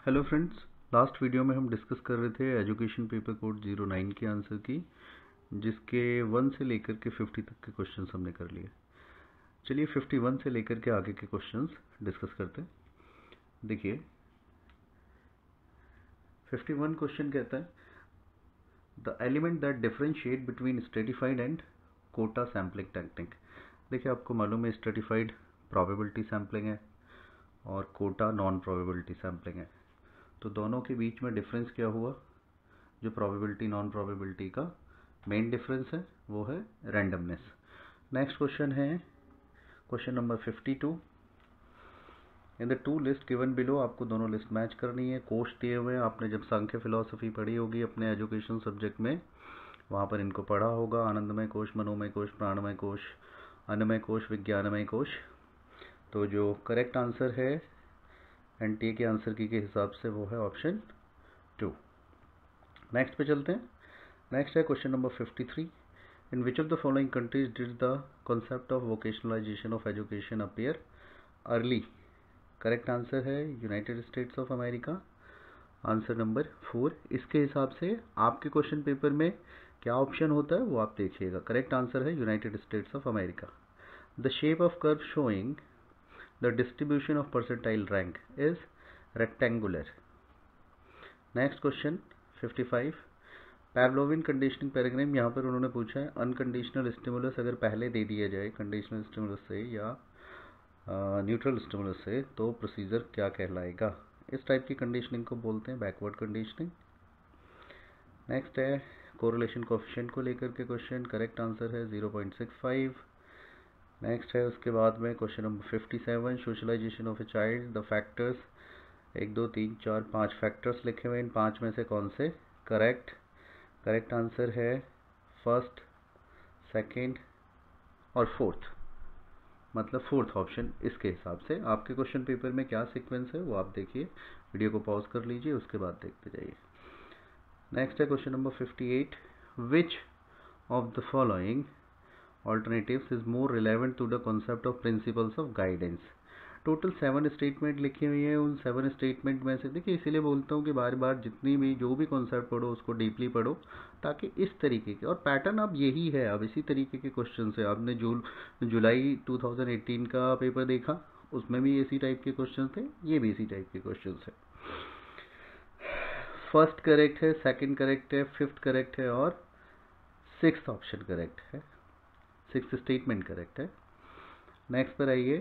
Hello friends, last video में हम discuss कर रहे थे एजुकेशन पेपर कोड 09 के आंसर की, जिसके 1 से लेकर के 50 तक के क्वेश्चंस हमने कर लिए। चलिए 51 से लेकर के आगे के क्वेश्चंस डिस्कस करते हैं। देखिए 51 क्वेश्चन कहता है the element that differentiate between stratified and quota sampling technique. देखिए आपको मालूम है स्ट्रेटिफाइड प्रोबेबिलिटी सैम्पलिंग है और कोटा नॉन प्रोबेबिलिटी सैम्पलिंग है। तो दोनों के बीच में डिफरेंस क्या हुआ? जो प्रोबेबिलिटी नॉन प्रोबेबिलिटी का मेन डिफरेंस है वो है रैंडमनेस। नेक्स्ट क्वेश्चन है question number 52। In the two list given below, आपको दोनों लिस्ट मैच करनी है। कोश दिए हुए हैं, आपने जब सांख्य फिलॉसफी पढ़ी होगी अपने एजुकेशन सब्जेक्ट में, वहाँ पर इनको पढ़ा होगा। आनंदमय कोश, मनोमय कोश, प्राणमय कोश, अन्नमय कोश, विज्ञानमय कोश। तो जो करेक्ट आंसर है एनटीए के आंसर की के हिसाब से वो है ऑप्शन 2। नेक्स्ट पे चलते हैं। नेक्स्ट है question number 53। In which of the following countries did the concept of vocationalization of education appear early? Correct answer है United States of America, answer number 4। इसके हिसाब से आपके क्वेश्चन पेपर में क्या ऑप्शन होता है वो आप देखिएगा। करेक्ट आंसर है United States of America. The shape of curve showing the distribution of percentile rank is rectangular. Next question 55। Pavlovian conditioning paradigm, यहाँ पर उन्होंने पूछा है अनकंडीशनल स्टिमुलस अगर पहले दे दिया जाए कंडीशनल स्टिमुलस से या न्यूट्रल स्टिमुलस से तो प्रोसीजर क्या कहलाएगा? इस टाइप की कंडीशनिंग को बोलते हैं बैकवर्ड कंडीशनिंग। नेक्स्ट है कोरिलेशन कोएफिशिएंट को लेकर के क्वेश्चन, करेक्ट आंसर है 0.65। नेक्स्ट है उसके बाद में question number 57। Socialization of a child, the factors 1 2 3 4 5 factors लिखे हुए हैं। इन 5 में से कौन से करेक्ट? करेक्ट आंसर है फर्स्ट, सेकंड और फोर्थ, मतलब फोर्थ ऑप्शन। इसके हिसाब से आपके क्वेश्चन पेपर में क्या सीक्वेंस है वो आप देखिए, वीडियो को पॉज कर लीजिए, उसके बाद देखते जाइए। नेक्स्ट है question number 58। Which of the following alternatives is more relevant to the concept of principles of guidance? Total 7 statement लिखी हुई है। उन 7 स्टेटमेंट में से देखिए, इसीलिए बोलता हूँ कि बार बार जितनी भी जो भी कॉन्सेप्ट पढ़ो उसको डीपली पढ़ो, ताकि इस तरीके के, और पैटर्न अब यही है, अब इसी तरीके के क्वेश्चन है। आपने जुलाई 2018 का पेपर देखा, उसमें भी इसी टाइप के क्वेश्चन थे, ये भी इसी टाइप के क्वेश्चन है। फर्स्ट करेक्ट है, सेकेंड करेक्ट है, फिफ्थ करेक्ट है और सिक्स्थ ऑप्शन करेक्ट है, सिक्स्थ स्टेटमेंट करेक्ट है। नेक्स्ट पर आइए,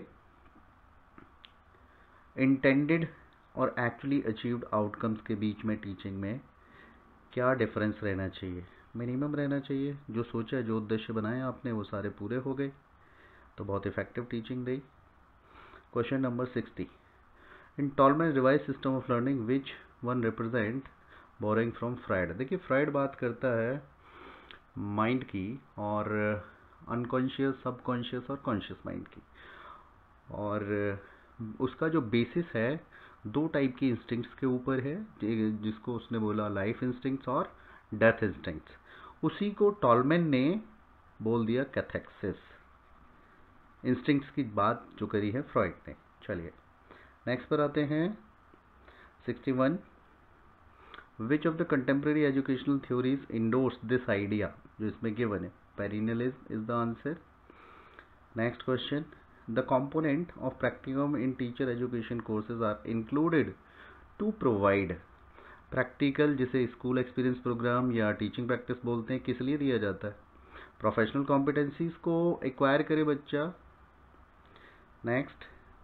इंटेंडेड और एक्चुअली अचीव्ड आउटकम्स के बीच में टीचिंग में क्या डिफरेंस रहना चाहिए? मिनिमम रहना चाहिए। जो सोचा, जो उद्देश्य बनाए आपने वो सारे पूरे हो गए तो बहुत इफेक्टिव टीचिंग देगी। Question number 60। In Tolman revise system of learning which one represent borrowing from Freud? देखिए फ्राइड बात करता है माइंड की, और अनकॉन्शियस, सबकॉन्शियस और कॉन्शियस माइंड की, और उसका जो बेसिस है 2 टाइप की इंस्टिंक्ट्स के ऊपर है, जिसको उसने बोला लाइफ इंस्टिंक्ट्स और डेथ इंस्टिंक्ट्स। उसी को टॉलमैन ने बोल दिया कैथेक्सिस। इंस्टिंक्ट्स की बात जो करी है फ्रॉइड ने। चलिए नेक्स्ट पर आते हैं 61। Which of the contemporary educational theories endorse this idea? जो इसमें गिवन है perennialism is the answer. Next question. The component of practicum in teacher education courses are included to provide practical, जिसे school experience programme या teaching practice बोलते हैं, किस लिए दिया जाता है? प्रोफेशनल कॉम्पिटेंसीज को एक्वायर करे बच्चा। नेक्स्ट,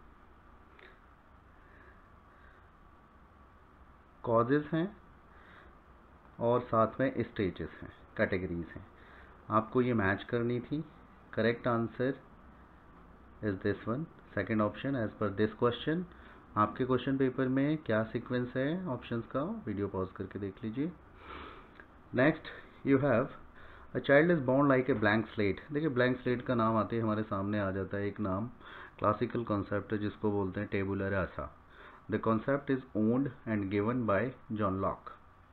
कॉजेज हैं और साथ में स्टेजेस हैं, कैटेगरीज हैं, आपको ये मैच करनी थी। Correct answer is this one, second option as per this question. आपके क्वेश्चन पेपर में क्या सीक्वेंस है ऑप्शंस का, वीडियो पॉज करके देख लीजिए। Next, you have a child is born like a blank slate. देखिए ब्लैंक स्लेट का नाम आते ही हमारे सामने आ जाता है एक नाम, क्लासिकल कॉन्सेप्ट है जिसको बोलते हैं tabula rasa. The concept is owned and given by John Locke.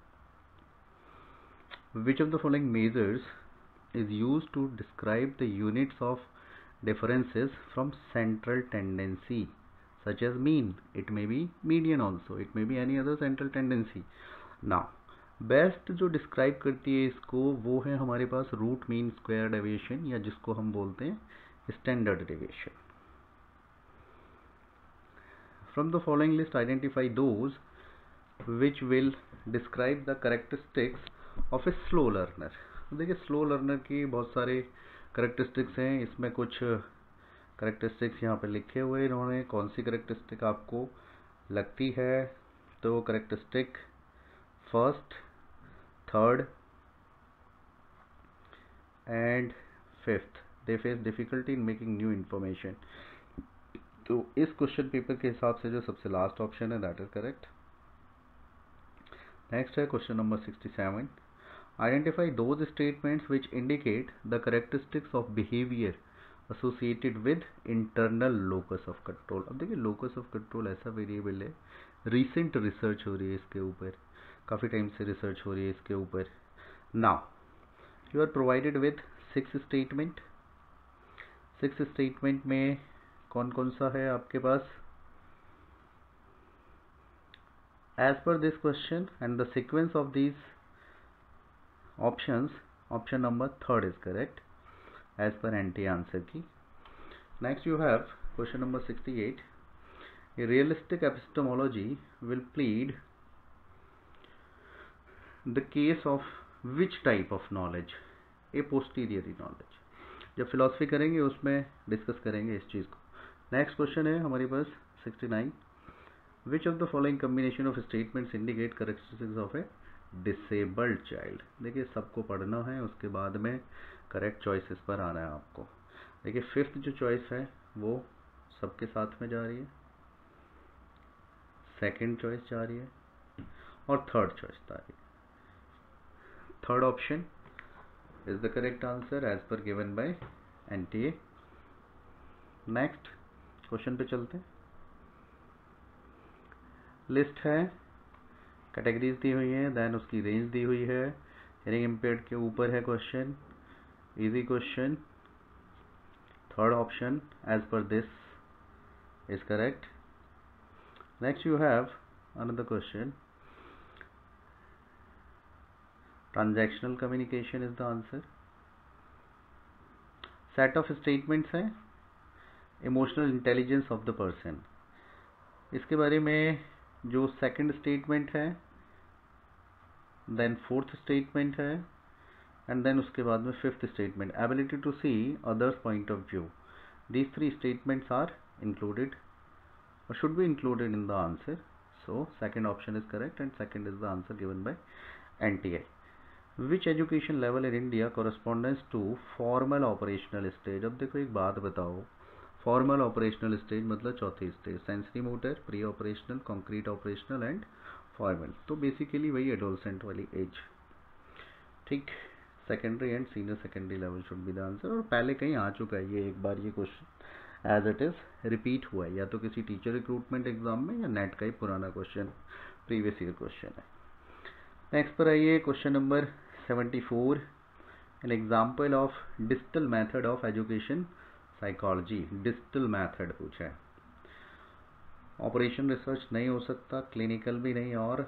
Which of the following measures is used to describe the units of differences from central tendency? such as mean, it may be median also, it may be any other central tendency. Now best जो describe करती है इसको वो है हमारे पास root mean square deviation, या जिसको हम बोलते हैं standard deviation. From the following list identify those which will describe the characteristics of a slow learner. देखिए स्लो लर्नर की बहुत सारे कैरेक्टरिस्टिक्स हैं, इसमें कुछ कैरेक्टरिस्टिक्स यहाँ पे लिखे हुए इन्होंने. कौन सी कैरेक्टरिस्टिक आपको लगती है? तो characteristic first, third and fifth, they face difficulty in making new information. तो इस क्वेश्चन पेपर के हिसाब से जो सबसे लास्ट ऑप्शन है दैट इज करेक्ट. नेक्स्ट है question number 67. Identify those statements which indicate the characteristics of behaviour associated with internal locus of control. अब देखिए लोकस ऑफ कंट्रोल ऐसा वेरिएबल है, रिसेंट रिसर्च हो रही है इसके ऊपर, काफ़ी टाइम से रिसर्च हो रही है इसके ऊपर. Now you are provided with 6 statement. 6 statement में कौन कौन सा है आपके पास? As per this question and the sequence of these options, option number third is correct as per NT answer key. Next you have question number 68. A realistic epistemology will plead the case of which type of knowledge? a posteriori knowledge. जब philosophy करेंगे उसमें discuss करेंगे इस चीज़ को. Next question है हमारे पास 69. Which of the following combination of statements indicate characteristics of a disabled child. देखिए सबको पढ़ना है, उसके बाद में करेक्ट चॉइसेस पर आना है आपको. देखिए फिफ्थ जो चॉइस है वो सबके साथ में जा रही है, सेकेंड चॉइस जा रही है और थर्ड चॉइस जा रही है. Third option is the correct answer as per given by NTA. Next question पे चलते हैं. लिस्ट है, कैटेगरीज दी हुई है, देन उसकी रेंज दी हुई है. हियरिंग इम्पेयर्ड के ऊपर है question, easy question. Third option as per this is correct. Next you have another question. Transactional communication is the answer. Set of statements हैं, emotional intelligence of the person. इसके बारे में जो सेकंड स्टेटमेंट है, then fourth statement है and then उसके बाद में fifth statement, ability to see others point of view. These three statements are included or should be included in the answer. So second option is correct and second is the answer given by NTI. Which education level in India corresponds to formal operational stage? अब देखो एक बात बताओ, formal operational stage मतलब चौथी stage, sensory motor, pre operational, concrete operational and formal. तो basically वही adolescent वाली एज. ठीक, secondary and senior secondary level should be the answer. और पहले कहीं आ चुका है ये एक बार, ये question as it is repeat हुआ है, या तो किसी टीचर रिक्रूटमेंट एग्जाम में या नेट का ही पुराना क्वेश्चन, प्रीवियस ईयर क्वेश्चन है. नेक्स्ट पर आइए question number 74. An example of digital method of education psychology. Digital method पूछा है. ऑपरेशन रिसर्च नहीं हो सकता, क्लिनिकल भी नहीं और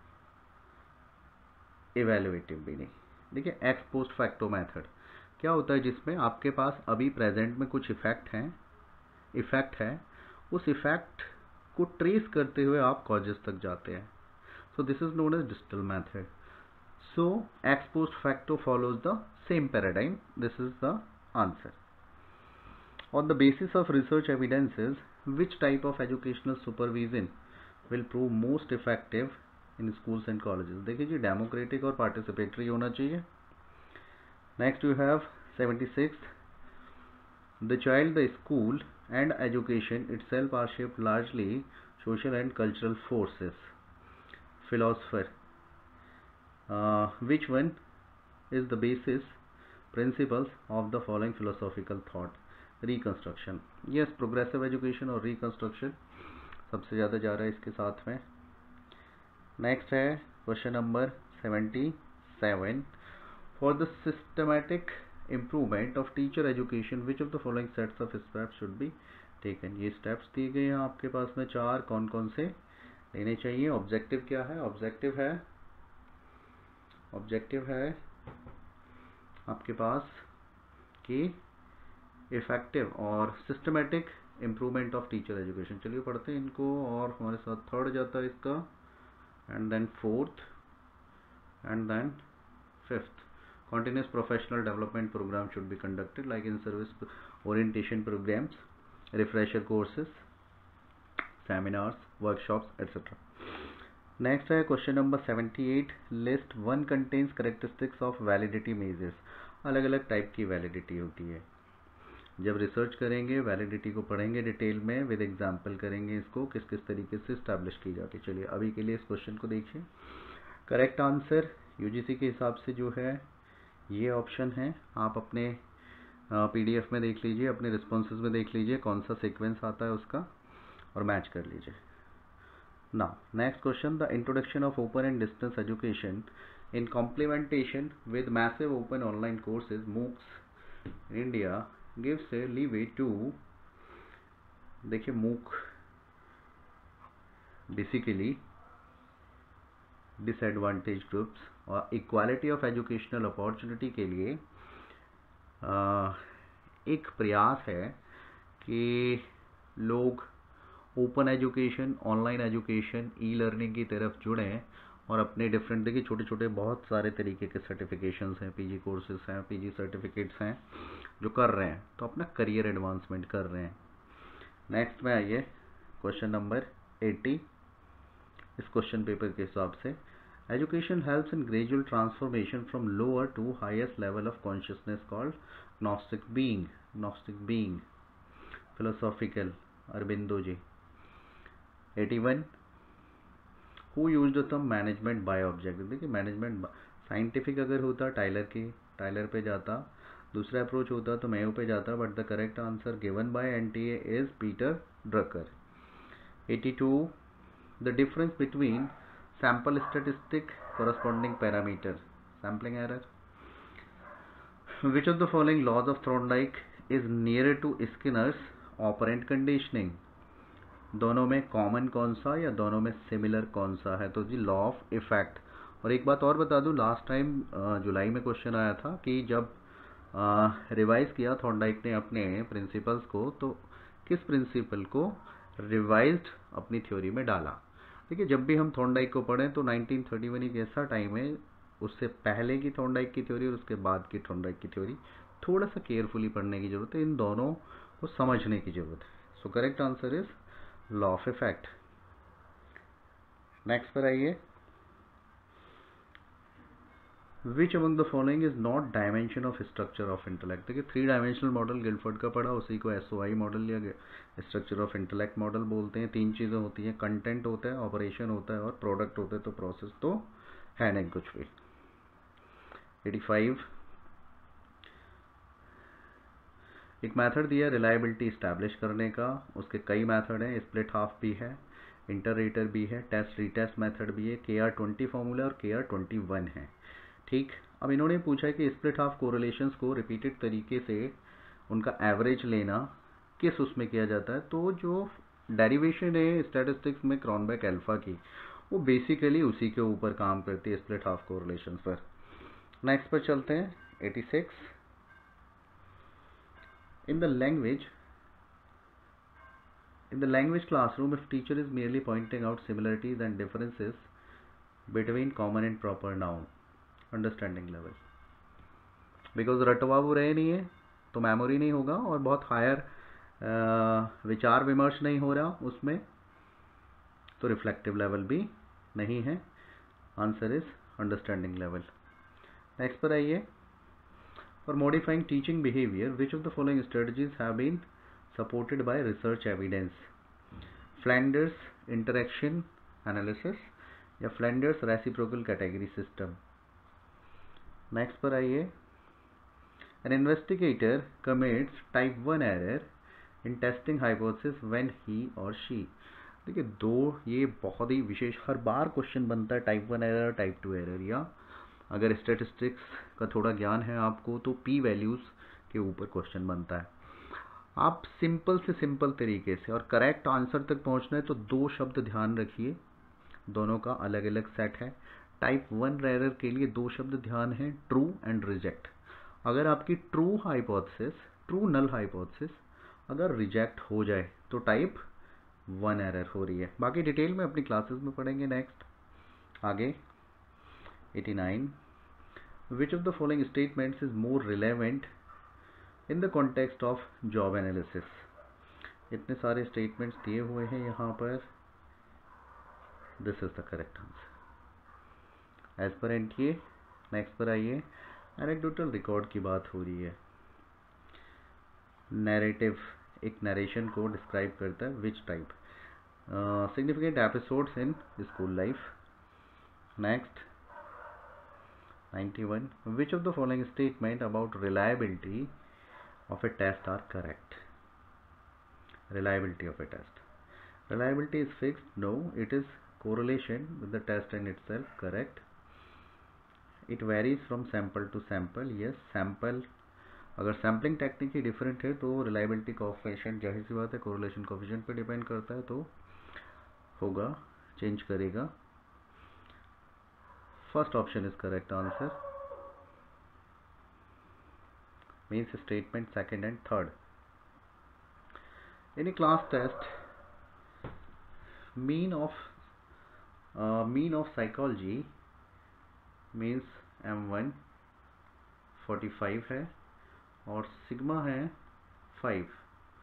इवेल्युएटिव भी नहीं. देखिए एक्स पोस्ट फैक्टो मेथड क्या होता है, जिसमें आपके पास अभी प्रेजेंट में कुछ इफेक्ट है, उस इफेक्ट को ट्रेस करते हुए आप कॉजेस तक जाते हैं. So this is known as digital method. So ex post facto follows the same paradigm. This is the answer. On the basis of research evidences, which type of educational supervision will prove most effective in schools and colleges? देखिए जी, democratic और participatory होना चाहिए. Next you have 76. The child, the school and education itself are shaped largely social and cultural forces. Philosopher, which one is the basis principles of the following philosophical thought? Reconstruction. Yes, progressive education और reconstruction सबसे ज़्यादा जा रहा है इसके साथ में. Next है question number 77. For the systematic improvement of teacher education which of the following sets of steps should be ठीक है, ये स्टेप्स दिए गए हैं आपके पास में 4, कौन कौन से लेने चाहिए। ऑब्जेक्टिव क्या है, ऑब्जेक्टिव है आपके पास कि इफेक्टिव और systematic improvement of teacher education. चलिए पढ़ते हैं इनको, और हमारे साथ थर्ड जाता है इसका, and then fourth, and then fifth. continuous professional development program should be conducted like in service orientation programs, refresher courses, seminars, workshops, etc. Next है question number 78, list 1 contains characteristics of validity measures। अलग अलग type की validity होती है। जब research करेंगे validity को पढ़ेंगे डिटेल में, विद एग्जाम्पल करेंगे इसको किस किस तरीके से इस्टेब्लिश की जाती है। चलिए अभी के लिए इस क्वेश्चन को देखिए। करेक्ट आंसर यूजीसी के हिसाब से जो है ये ऑप्शन है। आप अपने पीडीएफ में देख लीजिए, अपने रिस्पॉन्सेज में देख लीजिए कौन सा सीक्वेंस आता है उसका, और मैच कर लीजिए। Now next question, the introduction of open and distance education in complementation with massive open online courses MOOCs in India gives a leeway to. देखिए मूक बेसिकली डिसएडवांटेज ग्रुप्स और इक्वालिटी ऑफ एजुकेशनल अपॉर्चुनिटी के लिए एक प्रयास है कि लोग open education, online education, e learning की तरफ जुड़ें और अपने डिफरेंट, देखिए छोटे छोटे बहुत सारे तरीके के सर्टिफिकेशंस हैं, पीजी कोर्सेज हैं, पीजी सर्टिफिकेट्स हैं जो कर रहे हैं, तो अपना करियर एडवांसमेंट कर रहे हैं। नेक्स्ट में आइए क्वेश्चन नंबर 80 इस क्वेश्चन पेपर के हिसाब से, education helps in gradual transformation from lower to highest level of consciousness called गnostic being, philosophical, Aurobindo ji. 81, who use the term management by object. देखिए मैनेजमेंट साइंटिफिक अगर होता टाइलर पे जाता, दूसरा अप्रोच होता तो मेयो पे जाता, but the correct answer given by NTA is Peter Drucker. 82, the difference between sample statistic corresponding parameter, sampling error। Which of the following laws of Thorndike is nearer to Skinner's operant conditioning? दोनों में common कौन सा या दोनों में similar कौन सा है? तो जी लॉ ऑफ इफेक्ट। और एक बात और बता दूं, लास्ट टाइम जुलाई में क्वेश्चन आया था कि जब रिवाइज किया थॉर्नडाइक ने अपने प्रिंसिपल्स को, तो किस प्रिंसिपल को रिवाइज्ड अपनी थ्योरी में डाला। देखिए जब भी हम थॉर्नडाइक को पढ़ें तो 1931 एक ऐसा टाइम है, उससे पहले की थॉर्नडाइक की थ्योरी और उसके बाद की थॉर्नडाइक की थ्योरी थोड़ा सा केयरफुली पढ़ने की जरूरत है, इन दोनों को समझने की जरूरत है। So correct answer is law of effect. Next पर आइए, which among the following is not dimension of structure of intellect. देखिए 3 डायमेंशनल मॉडल गिलफोर्ड का पढ़ा, उसी को एसओआई मॉडल या स्ट्रक्चर ऑफ इंटेलेक्ट मॉडल बोलते हैं। 3 चीज़ें होती हैं, कंटेंट होता है, ऑपरेशन होता है और प्रोडक्ट होता है, तो प्रोसेस तो है नहीं कुछ भी। 85, एक मेथड दिया रिलायबिलिटी इस्टेब्लिश करने का, उसके कई मेथड हैं, स्प्लिट हाफ भी है, इंटररेटर भी है, टेस्ट रीटेस्ट मेथड भी है, KR20 फॉर्मूला और KR21 है। ठीक, अब इन्होंने पूछा है कि स्प्लिट हाफ कोरिलेशंस को रिपीटेड तरीके से उनका एवरेज लेना किस उसमें किया जाता है। तो जो डेरिवेशन है स्टैटिस्टिक्स में क्रॉनबेक अल्फा की, वो बेसिकली उसी के ऊपर काम करती है, स्प्लिट हाफ कोरिलेशंस पर। नेक्स्ट पर चलते हैं 86, in the language classroom, if teacher is merely pointing out similarities and differences between common and proper noun, understanding level, because रटवा वो रहे नहीं है तो मेमोरी नहीं होगा और बहुत हायर विचार विमर्श नहीं हो रहा उसमें, तो रिफ्लेक्टिव लेवल भी नहीं है। Answer is understanding level. Next पर आइए, for modifying teaching behavior, which of the following strategies have been supported by research evidence? Flanders interaction analysis या Flanders reciprocal category system। Next पर आइए, an investigator commits type 1 error in testing hypothesis when he or she। देखिए दो ये बहुत ही विशेष, हर बार question बनता है type 1 error, type 2 error, या अगर स्टैटिस्टिक्स का थोड़ा ज्ञान है आपको तो पी वैल्यूज़ के ऊपर क्वेश्चन बनता है। आप सिंपल से सिंपल तरीके से और करेक्ट आंसर तक पहुंचना है तो दो शब्द ध्यान रखिए, दोनों का अलग अलग सेट है। टाइप 1 एरर के लिए दो शब्द ध्यान है, ट्रू एंड रिजेक्ट। अगर आपकी true hypothesis, true null hypothesis अगर रिजेक्ट हो जाए तो टाइप 1 एरर हो रही है। बाकी डिटेल में अपनी क्लासेस में पढ़ेंगे। नेक्स्ट आगे 89, which of the following statements is more relevant in the context of job analysis. इतने सारे स्टेटमेंट्स दिए हुए हैं यहाँ पर, this is the correct answer as per NTA. Next पर आइए, एनेक्डोटल रिकॉर्ड की बात हो रही है। नैरेटिव एक नरेशन को डिस्क्राइब करता है, which type, significant episodes in school life. Next 91, which of the following statement about reliability of a test are correct. Reliability of a test. Reliability is fixed. No, it is correlation with the test in itself. Correct. It varies from sample to sample. Yes, sample अगर sampling technique ही different है तो reliability coefficient जाहिर सी बात है correlation coefficient पे depend करता है, तो होगा, चेंज करेगा। First option is correct answer, means statement second and third. In a class test, mean of psychology means M1 45 है और सिग्मा है 5,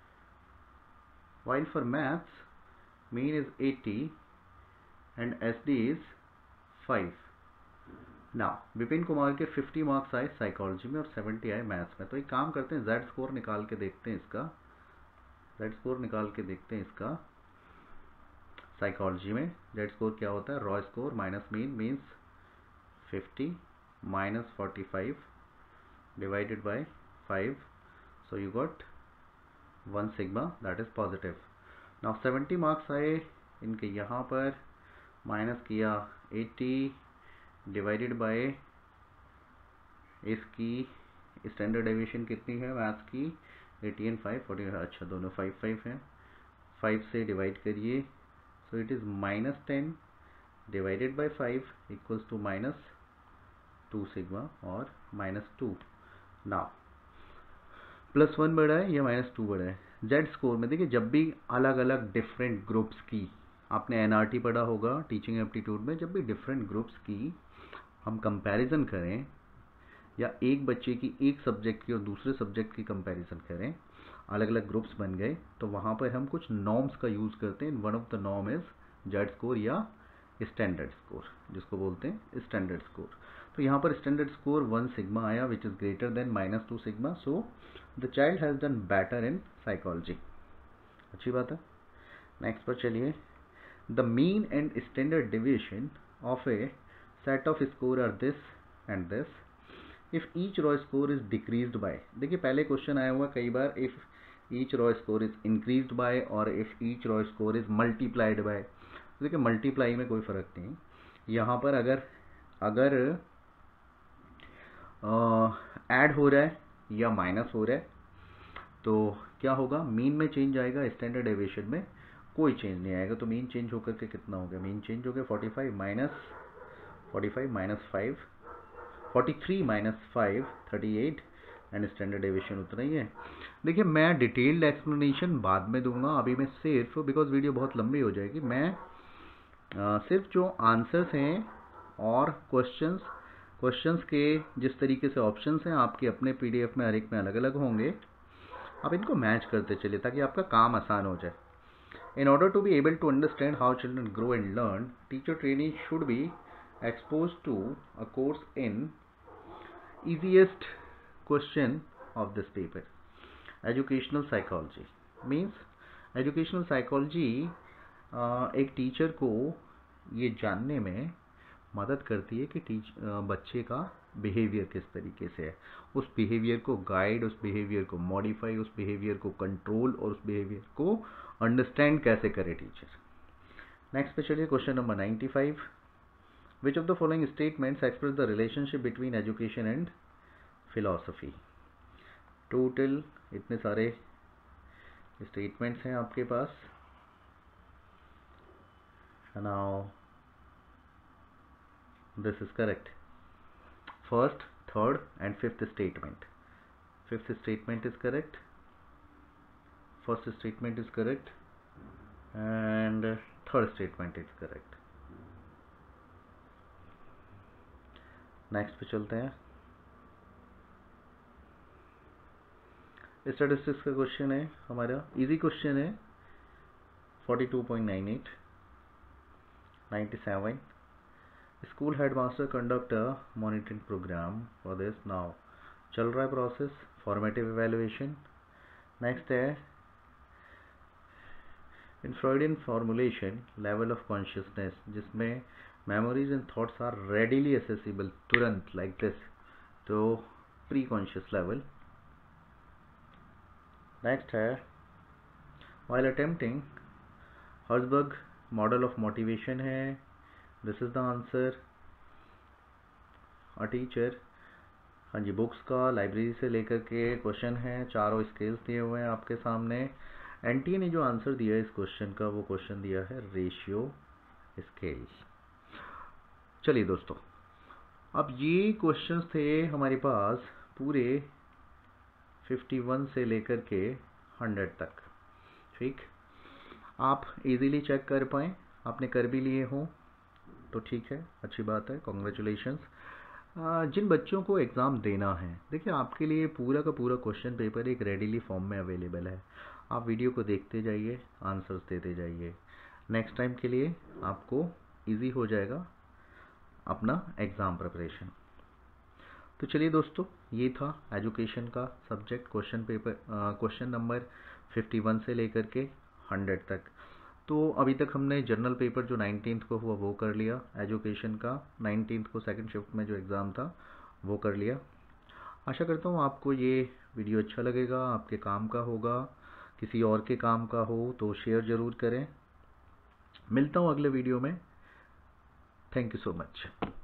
while for maths mean is 80 and SD is 5. Now Vipin Kumar के 50 marks आए psychology में और 70 आए maths में। तो एक काम करते हैं, जेड स्कोर निकाल के देखते हैं इसका, जेड स्कोर निकाल के देखते हैं इसका साइकोलॉजी में। जेड स्कोर क्या होता है, raw score minus mean means 50 minus 45 divided by 5, so you got 1 sigma, that is positive. Now 70 marks आए इनके, यहाँ पर माइनस किया 80 डिवाइडेड बाय इसकी स्टैंडर्ड डेविएशन कितनी है मैथ्स की, 80 एंड 5 40, अच्छा दोनों 5 हैं, 5 से डिवाइड करिए, so it is minus 10 divided by 5 equals to minus 2 sigma और माइनस 2। नाउ +1 बड़ा है या -2 बड़ा है। जेड स्कोर में देखिए, जब भी अलग अलग डिफरेंट ग्रुप्स की, आपने एनआरटी पढ़ा होगा टीचिंग एप्टीट्यूड में, जब भी डिफरेंट ग्रुप्स की हम कंपैरिजन करें या एक बच्चे की एक सब्जेक्ट की और दूसरे सब्जेक्ट की कंपैरिजन करें, अलग अलग ग्रुप्स बन गए, तो वहाँ पर हम कुछ नॉर्म्स का यूज़ करते हैं। One of the norm is Z score या स्टैंडर्ड स्कोर, जिसको बोलते हैं स्टैंडर्ड स्कोर। तो यहाँ पर स्टैंडर्ड स्कोर 1 सिग्मा आया which is greater than -2 sigma, so the child has done better in psychology, अच्छी बात है। नेक्स्ट पर चलिए, the mean and standard deviation of a set of score are this and this if each row score is decreased by। देखिए पहले question आया हुआ कई बार, if each row score is increased by और if each row score is multiplied by। देखिए multiply में कोई फर्क नहीं, यहाँ पर अगर ऐड हो रहा है या माइनस हो रहा है तो क्या होगा, मीन में चेंज आएगा, स्टैंडर्ड डेविएशन में कोई चेंज नहीं आएगा। तो मीन चेंज होकर के कितना हो गया, मीन चेंज हो गया 45 minus 5, 43 minus 5 38 and standard deviation उतना ही है। देखिए मैं डिटेल्ड एक्सप्लेनेशन बाद में दूंगा, अभी मैं सिर्फ, बिकॉज वीडियो बहुत लंबी हो जाएगी, मैं सिर्फ जो आंसर्स हैं और क्वेश्चंस के जिस तरीके से ऑप्शंस हैं आपके अपने पीडीएफ में हर एक में अलग अलग होंगे, आप इनको मैच करते चलिए ताकि आपका काम आसान हो जाए। In order to be able to understand how children grow and learn, teacher trainee should be exposed to a course in easiest question of this paper, educational psychology। means educational psychology एक teacher को ये जानने में मदद करती है कि बच्चे का बिहेवियर किस तरीके से है, उस बिहेवियर को गाइड, उस बिहेवियर को मॉडिफाई, उस बिहेवियर को कंट्रोल और उस बिहेवियर को अंडरस्टैंड कैसे करे टीचर। नेक्स्ट पे चलिए, question number 95, which of the following statements express the relationship between education and philosophy. Total इतने सारे स्टेटमेंट्स हैं आपके पास। Now this is correct. First, third and fifth statement. Fifth statement is correct, first statement is correct and third statement is correct. Next पे चलते हैं। Statistics का question है हमारा, इजी क्वेश्चन है। 42.98 97 school headmaster conduct a monitoring programme for this. Now चल रहा है प्रोसेस, फॉर्मेटिव इवैल्यूएशन। नेक्स्ट है in Freudian formulation level of consciousness, जिसमें memories and thoughts are readily accessible, तुरंत लाइक दिस, तो प्री कॉन्शियस लेवल। नेक्स्ट है while attempting Herzberg model of motivation है। This is the answer. A teacher, हाँ जी, books का library से लेकर के क्वेश्चन है, चारों स्केल्स दिए हुए हैं आपके सामने। एनटीए ने जो आंसर दिया है इस क्वेश्चन का, वो क्वेश्चन दिया है रेशियो स्केल्स। चलिए दोस्तों, अब ये क्वेश्चंस थे हमारे पास पूरे 51 से लेकर के 100 तक। ठीक, आप इजीली चेक कर पाएँ, आपने कर भी लिए हों तो ठीक है, अच्छी बात है, कॉन्ग्रेचुलेशंस। जिन बच्चों को एग्ज़ाम देना है, देखिए आपके लिए पूरा का पूरा क्वेश्चन पेपर एक रेडीली फॉर्म में अवेलेबल है। आप वीडियो को देखते जाइए, आंसर्स देते जाइए, नेक्स्ट टाइम के लिए आपको इजी हो जाएगा अपना एग्ज़ाम प्रिपरेशन। तो चलिए दोस्तों, ये था एजुकेशन का subject question paper, question number 51 से लेकर के 100 तक। तो अभी तक हमने जर्नल पेपर जो 19th को हुआ वो कर लिया, एजुकेशन का 19th को सेकंड शिफ्ट में जो एग्ज़ाम था वो कर लिया। आशा करता हूँ आपको ये वीडियो अच्छा लगेगा, आपके काम का होगा, किसी और के काम का हो तो शेयर ज़रूर करें। मिलता हूँ अगले वीडियो में। Thank you so much.